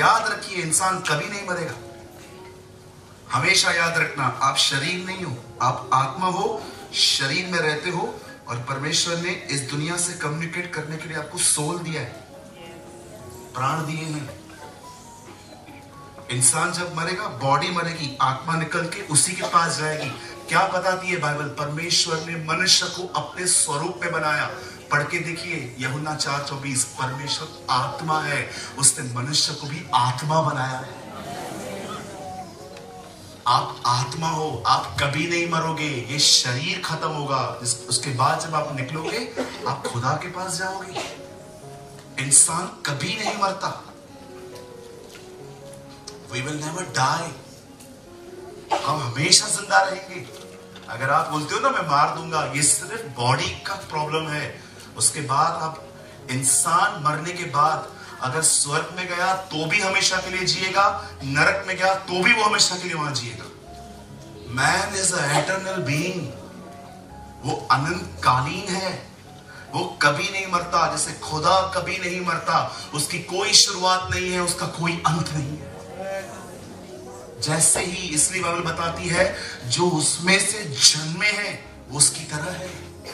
याद रखिए, इंसान कभी नहीं मरेगा। हमेशा याद रखना, आप शरीर नहीं हो, आप आत्मा हो, शरीर में रहते हो, और परमेश्वर ने इस दुनिया से कम्युनिकेट करने के लिए आपको सोल दिया है, प्राण दिए हैं। इंसान जब मरेगा, बॉडी मरेगी, आत्मा निकल के उसी के पास जाएगी। क्या बताती है बाइबल? परमेश्वर ने मनुष्य को अपने स्वरूप में बनाया। पढ़ के देखिए यूहन्ना 4:24, परमेश्वर आत्मा है, उसने मनुष्य को भी आत्मा बनाया है। आप आत्मा हो, आप कभी नहीं मरोगे। ये शरीर खत्म होगा, उसके बाद जब आप निकलोगे आप खुदा के पास जाओगे। इंसान कभी नहीं मरता। We will never die. हम हमेशा जिंदा रहेंगे। अगर आप बोलते हो ना मैं मार दूंगा, ये सिर्फ बॉडी का प्रॉब्लम है। उसके बाद आप, इंसान मरने के बाद अगर स्वर्ग में गया तो भी हमेशा के लिए जिएगा, नरक में गया तो भी वो हमेशा के लिए वहां जिएगा। Man is a eternal being, वो अनंतकालीन है, वो कभी नहीं मरता। जैसे खुदा कभी नहीं मरता, उसकी कोई शुरुआत नहीं है, उसका कोई अंत नहीं है। जैसे ही, इसलिए बाइबल बताती है जो उसमें से जन्मे हैं वो उसकी तरह है।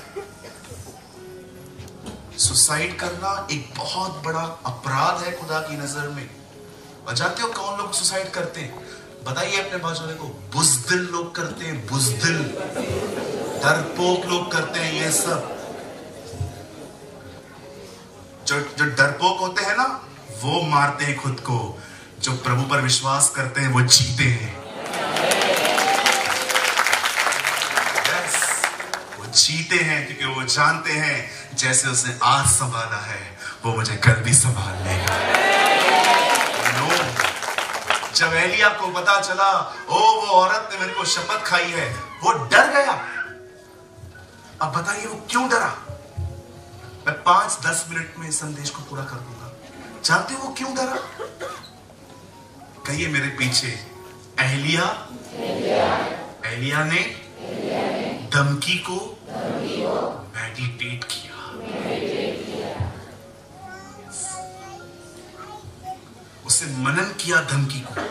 सुसाइड करना एक बहुत बड़ा अपराध है खुदा की नजर में। और जानते हो कौन लोग सुसाइड करते हैं? बताइए अपने बाजू वाले को। बुज़दिल लोग करते हैं, बुज़दिल, डरपोक लोग करते हैं। ये सब जो डरपोक होते हैं ना, वो मारते हैं खुद को। जो प्रभु पर विश्वास करते हैं वो जीते हैं। yes, वो जीते हैं क्योंकि वो जानते हैं जैसे उसने आज संभाला है वो मुझे कल भी संभाल लेगा। जब एलिया को पता चला वो औरत ने मेरे को शपथ खाई है, वो डर गया। अब बताइए वो क्यों डरा? मैं 5-10 मिनट में संदेश को पूरा कर दूंगा। जानते हो वो क्यों डरा? कहिए मेरे पीछे, एलिया ने धमकी को मेडिटेट किया। उसे मनन किया धमकी को।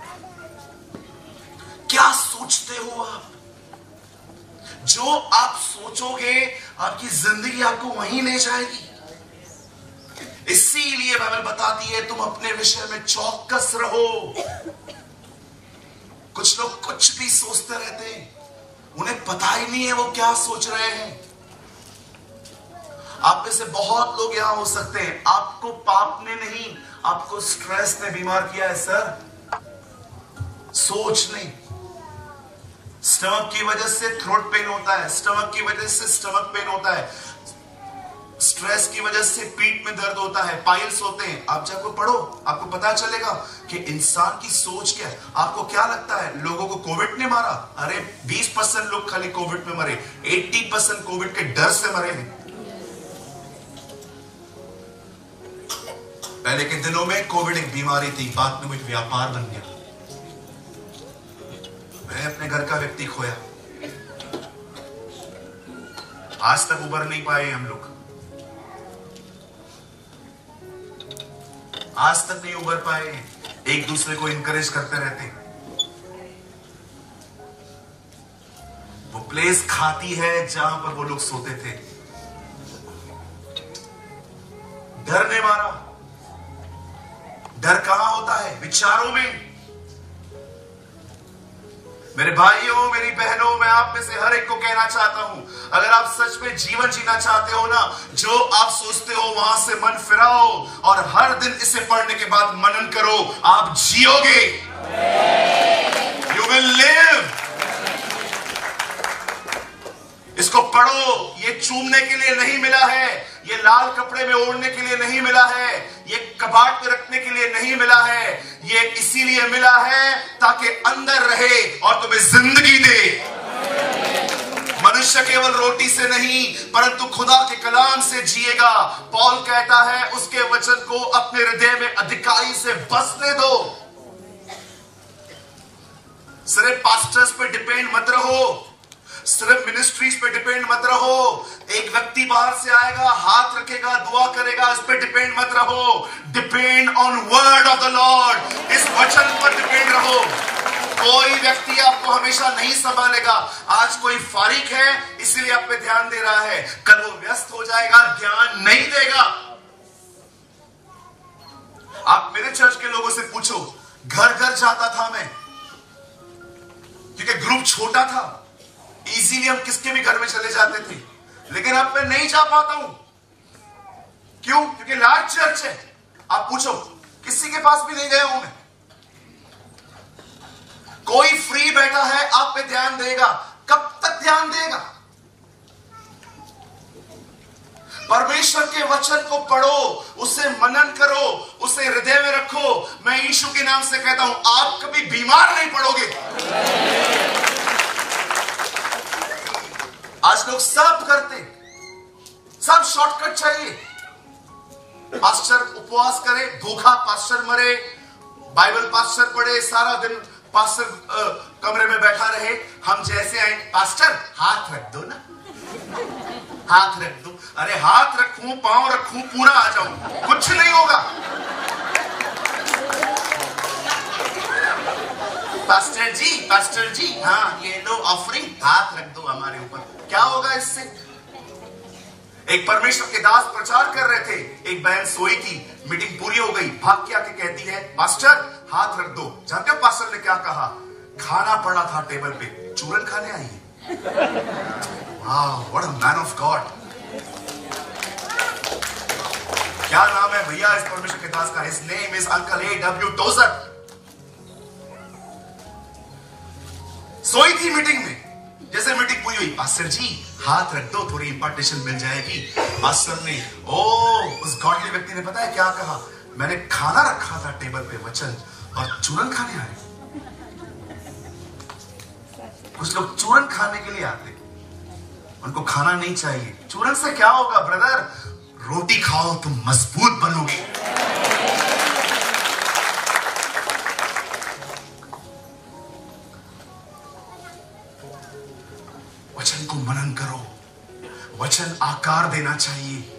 क्या सोचते हो आप? जो आप सोचोगे आपकी जिंदगी आपको वहीं ले जाएगी। इसीलिए बाइबल बताती है तुम अपने विषय में चौकस रहो। कुछ लोग कुछ भी सोचते रहते हैं, उन्हें पता ही नहीं है वो क्या सोच रहे हैं। आप में से बहुत लोग यहां हो सकते हैं, आपको पाप ने नहीं, आपको स्ट्रेस ने बीमार किया है सर। सोच नहीं। स्टमक की वजह से थ्रोट पेन होता है, स्टमक की वजह से स्टमक पेन होता है, स्ट्रेस की वजह से पीठ में दर्द होता है, पाइल्स होते हैं। आप जब पढ़ो आपको पता चलेगा कि इंसान की सोच क्या है। आपको क्या लगता है लोगों को कोविड ने मारा? अरे 20% लोग खाली कोविड में मरे, 80% कोविड के डर से मरे हैं। पहले के दिनों में कोविड एक बीमारी थी, बाद में एक व्यापार बन गया। मैं अपने घर का व्यक्ति खोया, आज तक उबर नहीं पाए हम लोग, आज तक नहीं उबर पाए। एक दूसरे को इनकरेज करते रहते। वो प्लेस खाती है जहां पर वो लोग सोते थे। डर ने मारा। डर कहां होता है? विचारों में। मेरे भाइयों, मेरी बहनों, मैं आप में से हर एक को कहना चाहता हूं, अगर आप सच में जीवन जीना चाहते हो ना, जो आप सोचते हो वहां से मन फिराओ और हर दिन इसे पढ़ने के बाद मनन करो, आप जियोगे। You will live. इसको पढ़ो। ये चूमने के लिए नहीं मिला है, ये लाल कपड़े में ओढ़ने के लिए नहीं मिला है, ये कबाड़ पे रखने के लिए नहीं मिला है, ये इसीलिए मिला है ताकि अंदर रहे और तुम्हें जिंदगी दे। मनुष्य केवल रोटी से नहीं परंतु खुदा के कलाम से जिएगा। पौल कहता है उसके वचन को अपने हृदय में अधिकारी से बसने दो। सिर्फ पास्टर्स पे डिपेंड मत रहो, सिर्फ मिनिस्ट्रीज पे डिपेंड मत रहो। एक व्यक्ति बाहर से आएगा, हाथ रखेगा, दुआ करेगा, इस पे डिपेंड मत रहो। Depend on word of the lord. वचन पर डिपेंड रहो। कोई व्यक्ति आपको हमेशा नहीं संभालेगा। आज कोई फारिग है इसलिए आप पे ध्यान दे रहा है, कल वो व्यस्त हो जाएगा, ध्यान नहीं देगा। आप मेरे चर्च के लोगों से पूछो, घर घर जाता था मैं, क्योंकि ग्रुप छोटा था, इजीली हम किसके भी घर में चले जाते थे। लेकिन अब मैं नहीं जा पाता हूं। क्यों? क्योंकि लार्ज चर्च है। आप पूछो, किसी के पास भी नहीं गया हूं मैं। कोई फ्री बैठा है, आप पे ध्यान देगा। कब तक ध्यान देगा? परमेश्वर के वचन को पढ़ो, उसे मनन करो, उसे हृदय में रखो। मैं यीशु के नाम से कहता हूं, आप कभी बीमार नहीं पड़ोगे। आज लोग सब करते, सब शॉर्टकट चाहिए। पास्टर उपवास करे, भूखा पास्टर मरे, बाइबल पास्टर पढ़े, सारा दिन पास्टर कमरे में बैठा रहे। हम जैसे आए, पास्टर हाथ रख दो ना, हाथ रख दो। अरे हाथ रखूं, पांव रखूं, पूरा आ जाऊं, कुछ नहीं होगा। पास्टर जी हाँ ये लो ऑफरिंग, हाथ रख दो हमारे ऊपर, क्या होगा इससे? एक परमेश्वर के दास प्रचार कर रहे थे, एक बहन सोई थी, मीटिंग पूरी हो गई, भाग के आके कहती है, पास्टर हाथ रख दो। जानते हो पास्टर ने क्या कहा? खाना पड़ा था टेबल पे, चूरन खाने आई है। वाह, what a man of god. क्या नाम है भैया इस परमेश्वर के दास का? His name is uncle A.W. Tozer. सोई थी मीटिंग में, जैसे मीटिंग पूरी हुई, पास्टर जी हाथ रख दो, थोड़ी इंपार्टेशन मिल जाएगी। पास्टर ने, उस गॉडली व्यक्ति ने पता है क्या कहा? मैंने खाना रखा था टेबल पे, वचन, और चूरन खाने आए। कुछ लोग चूरन खाने के लिए आते, उनको खाना नहीं चाहिए। चूरन से क्या होगा ब्रदर? रोटी खाओ, तुम मजबूत बनोगे। वचन को मनन करो, वचन आकार देना चाहिए।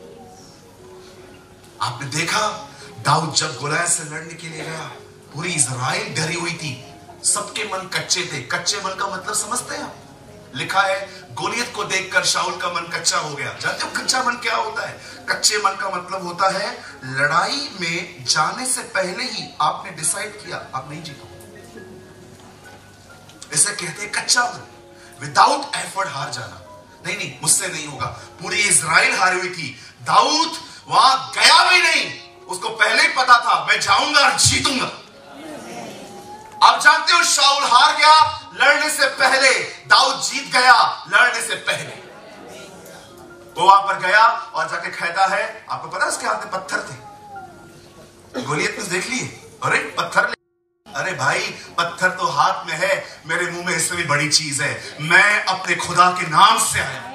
आपने देखा दाऊद जब गोलियत से लड़ने के लिए गया, पूरी इज़राइल डरी हुई थी, सबके मन कच्चे थे। कच्चे मन का मतलब समझते हैं आप? लिखा है गोलियत को देखकर शाऊल का मन कच्चा हो गया। जानते हो कच्चा मन क्या होता है? कच्चे मन का मतलब होता है लड़ाई में जाने से पहले ही आपने डिसाइड किया आप नहीं जीतोगे। इसे कहते हैं कच्चा मन। विदाउट एफर्ट हार जाना, नहीं मुझसे नहीं होगा। पूरी इज़राइल हारी हुई थी, दाऊद वहां गया भी नहीं, उसको पहले ही पता था मैं जाऊंगा और जीतूंगा। आप जानते हो शाऊल हार गया लड़ने से पहले, दाऊद जीत गया लड़ने से पहले। वो वहां पर गया और जाके कहता है, आपको पता है उसके हाथ में पत्थर थे। गोलियत ने देख लिए, अरे पत्थर ले। अरे भाई पत्थर तो हाथ में है, मेरे मुंह में इससे भी बड़ी चीज है, मैं अपने खुदा के नाम से आया।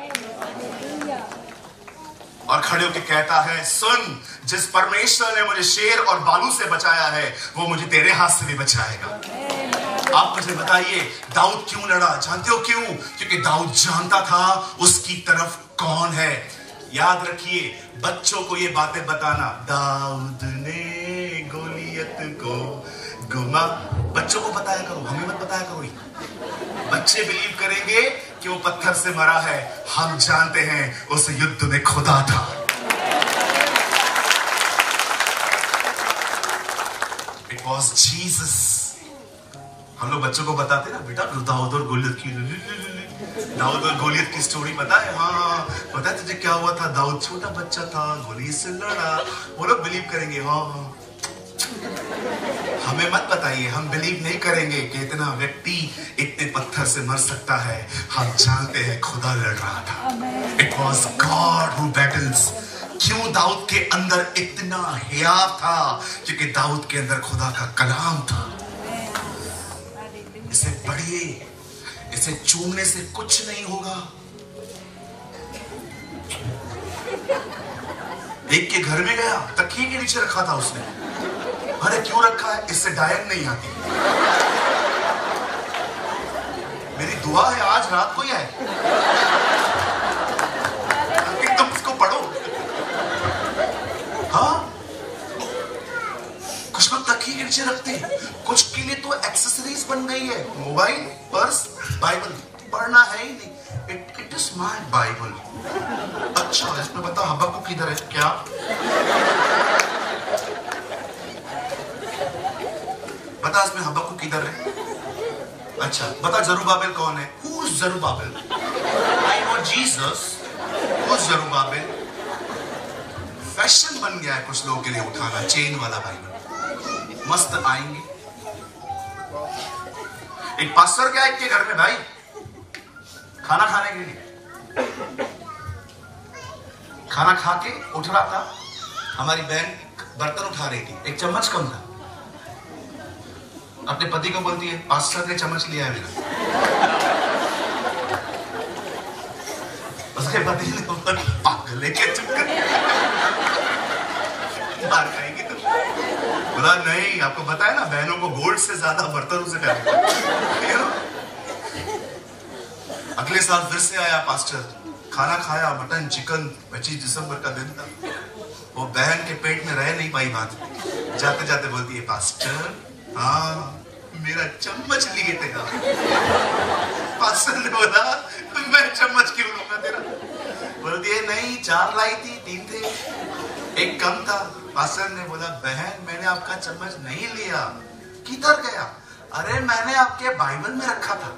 और खड़े होकर कहता है, सुन, जिस परमेश्वर ने मुझे शेर और बालू से बचाया है, वो मुझे तेरे हाथ से भी बचाएगा। आप मुझे बताइए दाऊद क्यों लड़ा? जानते हो क्यों? क्योंकि दाऊद जानता था उसकी तरफ कौन है। याद रखिए, बच्चों को ये बातें बताना, दाऊद ने गोलियत को गुमा, बच्चों को बताया करो, हमें मत बताया करो। बच्चे बिलीव करेंगे कि वो पत्थर से मरा है, हम जानते हैं उस युद्ध में खुदा था। It was Jesus. हम लोग बच्चों को बताते ना, बेटा दाऊद और गोलियत की स्टोरी पता है? हाँ पता है तुझे क्या हुआ था? दाऊद छोटा बच्चा था, गोलियत से लड़ा। वो लोग बिलीव करेंगे। हाँ हमें मत बताइए, हम बिलीव नहीं करेंगे कि इतना व्यक्ति इतने पत्थर से मर सकता है। हम जानते हैं खुदा लड़ रहा था। It was god who battles. क्यों दाऊद के अंदर इतना हियाव था? क्योंकि दाऊद के अंदर खुदा का कलाम था। इसे पढ़िए, इसे चूमने से कुछ नहीं होगा। एक के घर में गया, तकिए के नीचे रखा था उसने। अरे क्यों रखा है? इससे डायन नहीं आती। मेरी दुआ है आज रात को ही आए, तुम उसको पढ़ो। हाँ कुछ लोग तकिए के पीछे रखते हैं। कुछ के लिए तो एक्सेसरीज बन गई है, मोबाइल, पर्स, बाइबल। पढ़ना है ही नहीं। It is my bible. अच्छा इसमें बता हबक्कुक किधर है क्या? बता इसमें हबक्कुक किधर है? अच्छा बता जरुब्बाबिल कौन है? हु इज जरुब्बाबिल? I know Jesus. Who is जरुब्बाबिल? फैशन बन गया है कुछ लोगों के लिए उठाना चेन वाला बाइबल। मस्त आएंगे। एक पास्टर क्या के घर में भाई खाना खाने के लिए, खाना खा के उठ रहा था, हमारी बहन बर्तन उठा रही थी, एक चम्मच कम था। अपने पति को बोलती है पास्टर ने चम्मच लिया है मेरा। उसके पति ने पागल लेके चुप कर मार खाएगी तो बोला नहीं, आपको बताया ना बहनों को गोल्ड से ज्यादा बर्तनों से डर। अगले साल फिर से आया पास्टर, खाना खाया, मटन चिकन, 25 दिसंबर का दिन था। वो बहन के पेट में रह नहीं पाई बात, जाते जाते बोलती है पास्टर हाँ मेरा चम्मच लिए थे। पास्टर ने बोला मैं चम्मच क्यों लूंगा तेरा? बोलती है नहीं 4 लाई थी, 3 थे, एक कम था। पास्टर ने बोला बहन मैंने आपका चम्मच नहीं लिया। किधर गया? अरे मैंने आपके बाइबल में रखा था,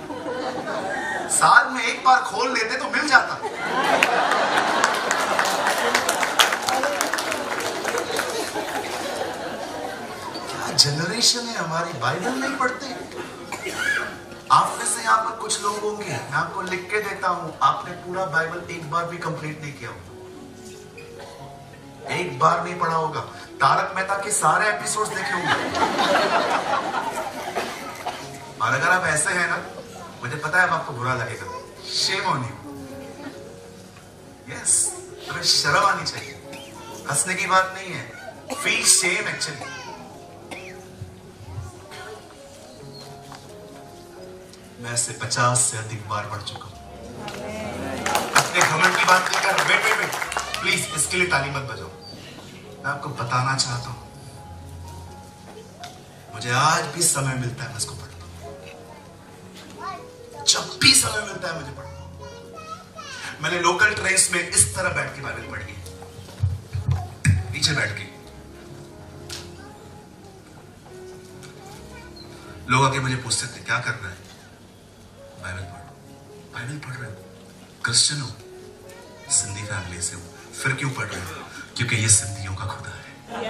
साल में एक बार खोल लेते तो मिल जाता। क्या जनरेशन है हमारी, बाइबल नहीं पढ़ते। आप में से यहाँ पर कुछ लोग होंगे, मैं आपको लिख के देता हूं, आपने पूरा बाइबल एक बार भी कंप्लीट नहीं किया होगा, एक बार नहीं पढ़ा होगा, तारक मेहता के सारे एपिसोड्स देखे होंगे। और अगर आप ऐसे हैं ना, मुझे पता है अब आपको बुरा लगेगा, शेम ऑन यू। यस, तुम्हें शर्म आनी चाहिए, हंसने की बात नहीं है, फील शेम एक्चुअली। मैं से 50 से अधिक बार पढ़ चुका हूं। अपने घमंड की बात नहीं कर रहा, वेट वेट वेट प्लीज, इसके लिए ताली मत बजाओ। मैं आपको बताना चाहता हूं, मुझे आज भी समय मिलता है मैं इसको पढ़ता हूं, जब भी समय मिलता है मुझे पढ़ता हूं। मैंने लोकल ट्रेन्स में इस तरह बैठ के बाइबल पढ़ी है, नीचे बैठ के। लोग आके मुझे पूछते थे क्या कर रहा है? बाइबल पढ़। बाइबल पढ़ रहे हो? क्रिश्चियन हो? सिंधी फैमिली से हो? फिर क्यों पढ़ रहे हो? क्योंकि ये सिंधियों का खुदा है।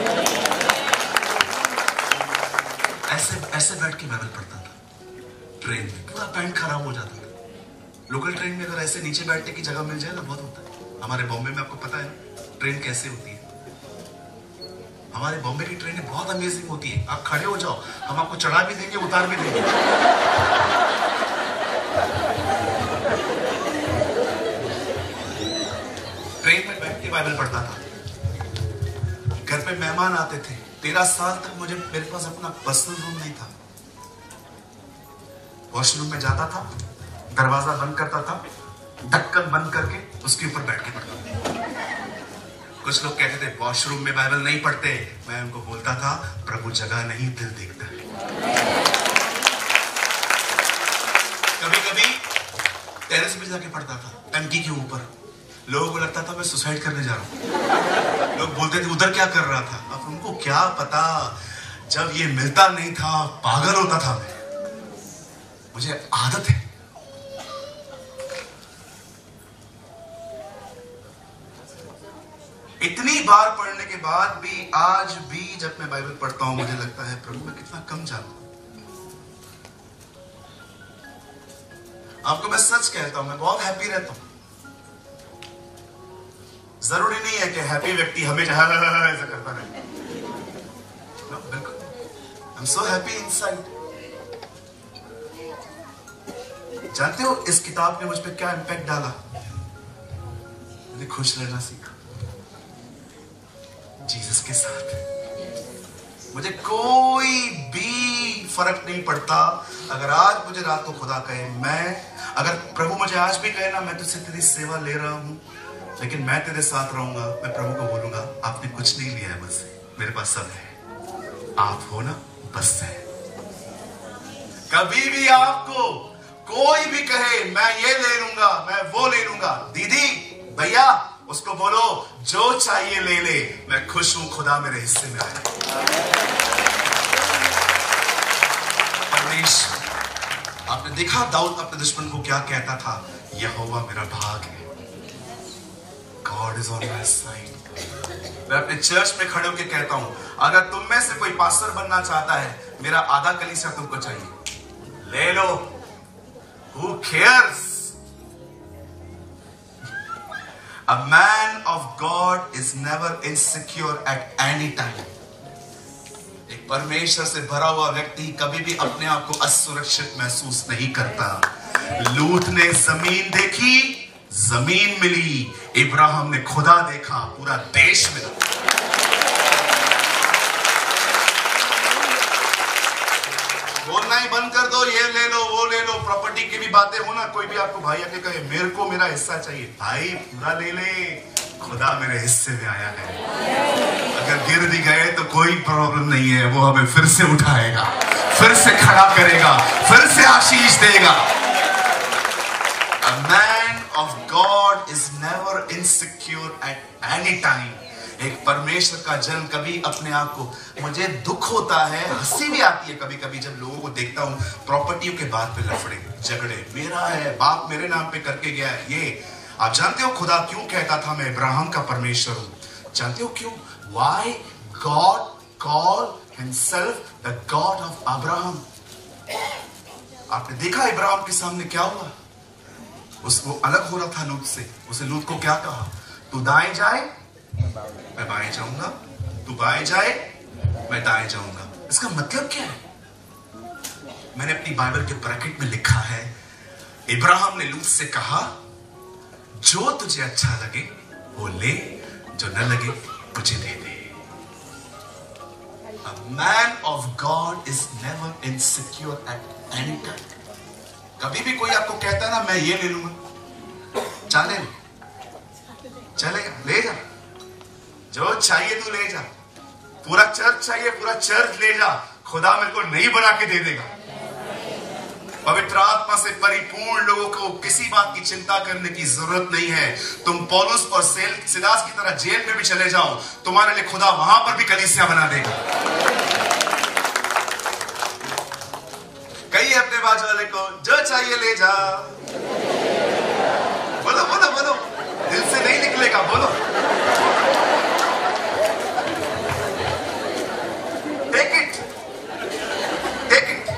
ऐसे बैठ के बाइबल पढ़ता था ट्रेन में, पूरा पैंट खराब हो जाता था। लोकल ट्रेन में अगर ऐसे नीचे बैठने की जगह मिल जाए ना, बहुत होता है। हमारे बॉम्बे में आपको पता है ट्रेन कैसे होती है। हमारे बॉम्बे की ट्रेनें बहुत अमेजिंग होती है। आप खड़े हो जाओ, हम आपको चढ़ा भी देंगे, उतार भी देंगे। ट्रेन में बैठ के बाइबल पढ़ता था। घर पे मेहमान आते थे। 13 साल तक मेरे पास अपना पर्सनल रूम नहीं था। वॉशरूम में जाता था, दरवाजा बंद करता था, ढक्कन बंद करके उसके ऊपर बैठ के पढ़ता था। कुछ लोग कहते थे वॉशरूम में बाइबल नहीं पढ़ते। मैं उनको बोलता था प्रभु जगह नहीं दिल देखता है। कभी कभी टेरेस पे जाके पढ़ता था, टंकी के ऊपर। लोगों को लगता था मैं सुसाइड करने जा रहा हूं। लोग बोलते थे उधर क्या कर रहा था? अब उनको क्या पता, जब ये मिलता नहीं था पागल होता था मैं। मुझे आदत है। इतनी बार पढ़ने के बाद भी आज भी जब मैं बाइबल पढ़ता हूं मुझे लगता है प्रभु मैं कितना कम जानता हूं। आपको मैं सच कहता हूं, मैं बहुत हैप्पी रहता हूं। जरूरी नहीं है कि हैप्पी व्यक्ति हमेशा ऐसा करता रहे। बिल्कुल, I am so happy inside. जानते हो इस किताब ने मुझ पर क्या इंपैक्ट डाला? मैंने खुश रहना सीखा जीसस के साथ। मुझे कोई भी फर्क नहीं पड़ता अगर आज मुझे रात को खुदा कहे, अगर प्रभु मुझे आज भी कहे ना मैं तुझसे तेरी सेवा ले रहा हूं लेकिन मैं तेरे साथ रहूंगा, मैं प्रभु को बोलूंगा आपने कुछ नहीं लिया है मुझसे, मेरे पास सब है। आप हो ना, बस है। कभी भी आपको कोई भी कहे मैं ये ले लूंगा, मैं वो ले लूंगा, दीदी भैया उसको बोलो जो चाहिए ले ले, मैं खुश हूं, खुदा मेरे हिस्से में आया। परमेश्वर, आपने देखा दाऊद अपने दुश्मन को क्या कहता था, यहोवा मेरा भाग है, god is on my side. मैं अपने चर्च में खड़े होकर कहता हूं, अगर तुम में से कोई पास्टर बनना चाहता है, मेरा आधा कलीसिया तुमको चाहिए, ले लो, who cares? A man of God is never insecure at any time. एक परमेश्वर से भरा हुआ व्यक्ति कभी भी अपने आप को असुरक्षित महसूस नहीं करता। लूत ने जमीन देखी, जमीन मिली, इब्राहिम ने खुदा देखा, पूरा देश मिला। बोलना ही बंद कर दो, ये ले लो वो ले लो, प्रॉपर्टी की भी बातें हो ना, कोई भी आपको भाई आके कहे मेरे को मेरा हिस्सा चाहिए, भाई पूरा ले ले, खुदा मेरे हिस्से में आया है। अगर गिर भी गए तो कोई प्रॉब्लम नहीं है, वो हमें फिर से उठाएगा, फिर से खड़ा करेगा, फिर से आशीष देगा। A man of God is never insecure at any time. एक परमेश्वर का जन कभी अपने आप को, मुझे दुख होता है, हंसी भी आती है कभी कभी जब लोगों को देखता हूं प्रॉपर्टियों के बात पे लफड़े झगड़े, मेरा है, बाप मेरे नाम पे करके गया है। ये आप जानते हो खुदा क्यों कहता था मैं इब्राहिम का परमेश्वर हूं? जानते हो क्यों? Why God called himself the God of Abraham? आपने देखा इब्राहिम के सामने क्या हुआ? उसको अलग हो रहा था लूत से। उसे लूत को क्या कहा? तू दाएं जाए मैं बाएं जाऊंगा, तू बाएं जाए मैं दाएं जाऊंगा। इसका मतलब क्या है? मैंने अपनी बाइबल के ब्रैकेट में लिखा है, इब्राहिम ने लूत से कहा जो तुझे अच्छा लगे वो ले, जो न लगे मुझे दे दे। A man of God is never insecure at any time. कभी भी कोई आपको कहता है ना मैं ये ले लूंगा, चले चलेगा, ले जा, जो चाहिए तू ले जा, पूरा चर्च चाहिए पूरा चर्च ले जा, खुदा मेरे को नहीं बना के दे देगा। पवित्र आत्मा से परिपूर्ण लोगों को किसी बात की चिंता करने की जरूरत नहीं है। तुम पौलुस और सिलास की तरह जेल में भी चले जाओ, तुम्हारे लिए खुदा वहां पर भी कलीसिया बना देगा। कहिए अपने बाजू वाले को जो चाहिए ले जा। बोलो बोलो बोलो, दिल से नहीं निकलेगा, बोलो। Take it, take it.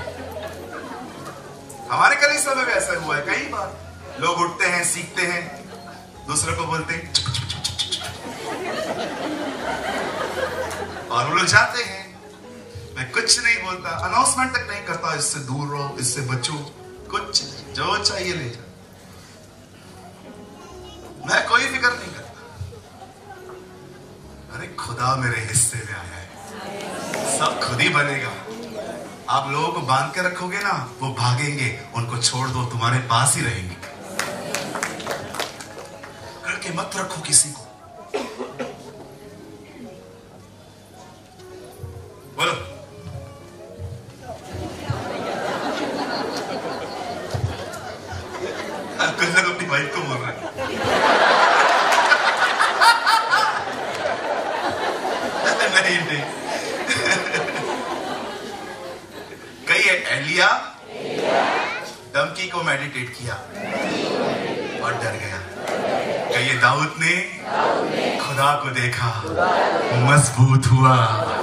हमारे कलीसिया में भी ऐसा हुआ है कई बार। लोग उठते हैं, सीखते हैं, दूसरों को बोलते हैं और वो लोग जाते हैं। मैं कुछ नहीं बोलता, अनाउंसमेंट तक नहीं करता, इससे दूर रहो, इससे बचो, कुछ जो चाहिए ले जा, मैं कोई फिक्र नहीं करता। अरे खुदा मेरे हिस्से में आया है, सब खुद ही बनेगा। आप लोगों को बांध के रखोगे ना, वो भागेंगे, उनको छोड़ दो, तुम्हारे पास ही रहेंगे। करके मत रखो किसी को। बोलो कुछ लोग अपनी वाइफ को बोल रहे हैं नहीं नहीं। कई एलिया धमकी को मेडिटेट किया और डर गया। कई दाऊद ने खुदा को देखा, मजबूत हुआ।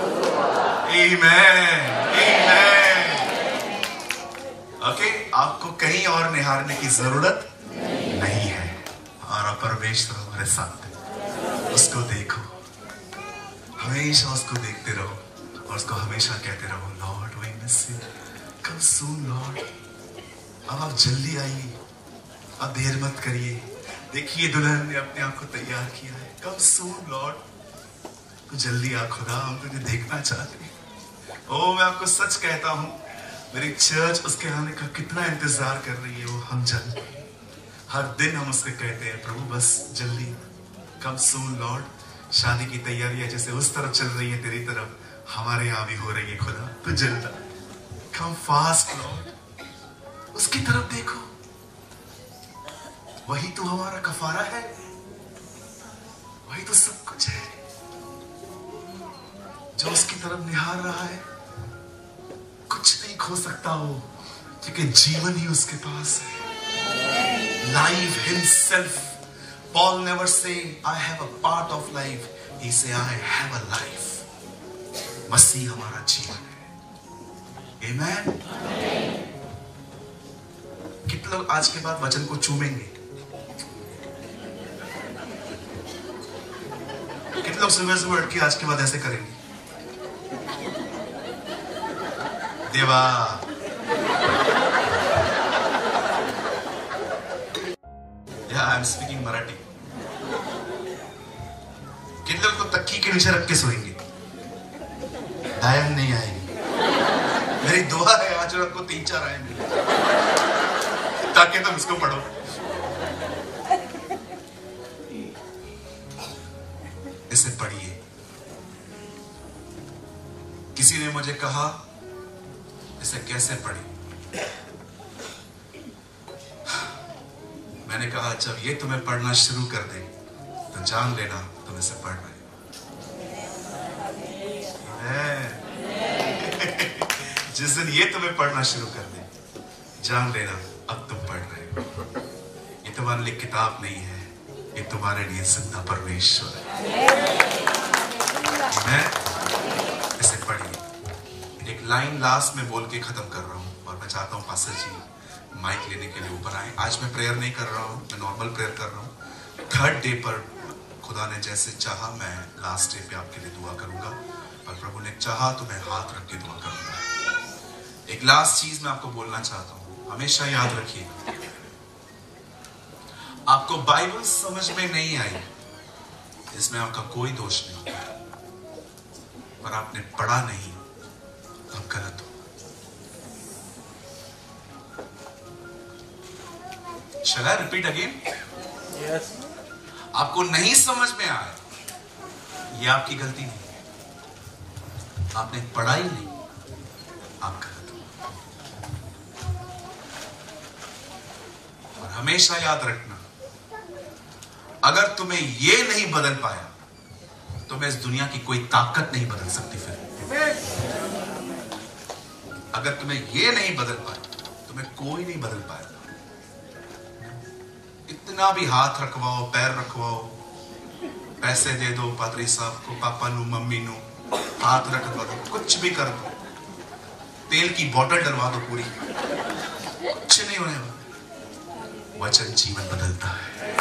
आमीन, आमीन। ओके, आपको कहीं और निहारने की जरूरत नहीं है, और परमेश्वर हमारे साथ है। उसको देखो, हमेशा उसको देखते रहो और उसको हमेशा कहते रहो, lord we miss you, come soon lord. अब आप जल्दी आइए, अब देर मत करिए। देखिए दुल्हन ने अपने आप को तैयार किया है, कम सून लॉर्ड, तो जल्दी आ खुदा, हम तुझे देखना चाहते हैं। ओ मैं आपको सच कहता हूं, मेरी चर्च उसके आने का कितना इंतजार कर रही है, वो हम जानते हैं। हर दिन हम उससे कहते हैं, प्रभु बस जल्दी, कम सून लॉर्ड। शादी की तैयारियां जैसे उस तरफ चल रही है तेरी तरफ, हमारे यहां भी हो रही है खुदा, तो जल्दा कम फास्ट लॉर्ड, उसकी तरफ देखो, वही तो हमारा कफारा है, वही तो सब कुछ है। जो उसकी तरफ निहार रहा है कुछ नहीं खो सकता हो, क्योंकि जीवन ही उसके पास है। Life himself, Paul never say I have a part of life, he say I have a life। मसीह हमारा जीवन है। Amen। कितने लोग आज के बाद वचन को चूमेंगे? कितने लोग सुबह सुबह उठ के आज के बाद ऐसे करेंगे? देवा, आई एम स्पीकिंग मराठी। कितने लोग तो तक्की के नीचे रख के सोएंगे? दायन नहीं आएगी। मेरी दुआ है आज रात को 3-4 आएंगे, ताकि तुम इसको पढ़ो। इसे पढ़िए। किसी ने मुझे कहा इसे कैसे पढ़ी? मैंने कहा जब ये तुम्हें पढ़ना शुरू कर दे तो जान लेना तुम इसे पढ़ रहे हो। जिस दिन ये तुम्हें पढ़ना शुरू कर दे, जान लेना अब तुम पढ़ रहे हो। ये तुम्हारे लिए किताब नहीं है, ये तुम्हारे लिए जिंदा परमेश्वर है। इसे पढ़िए। एक लाइन लास्ट में बोल के खत्म कर रहा हूं, और मैं चाहता हूं पास्टर जी माइक लेने के लिए ऊपर आए। आज मैं प्रेयर नहीं कर रहा हूं, मैं नॉर्मल प्रेयर कर रहा हूं। 3rd डे पर खुदा ने जैसे चाहा मैं लास्ट डे पे आपके लिए दुआ करूंगा, और प्रभु ने चाहा तो मैं हाथ रख के दुआ करूंगा। एक लास्ट चीज मैं आपको बोलना चाहता हूं, हमेशा याद रखिए, आपको बाइबल समझ में नहीं आई, इसमें आपका कोई दोष नहीं, पर आपने पढ़ा नहीं तो आप गलत हो। Shall I repeat again? Yes. आपको नहीं समझ में आया, ये आपकी गलती नहीं, आपने पढ़ा ही नहीं, आप गलत हो। और हमेशा याद रखना, अगर तुम्हें ये नहीं बदल पाया तो मैं इस दुनिया की कोई ताकत नहीं बदल सकती। फिर अगर तुम्हें ये नहीं बदल पाया तो मैं कोई नहीं बदल पाएगा। इतना भी हाथ रखवाओ, पैर रखवाओ, पैसे दे दो पादरी साहब को, पापा नु मम्मी नु, हाथ रखवा दो, कुछ भी कर दो, तेल की बोतल डलवा दो पूरी, कुछ नहीं होने वाला। वचन जीवन बदलता है।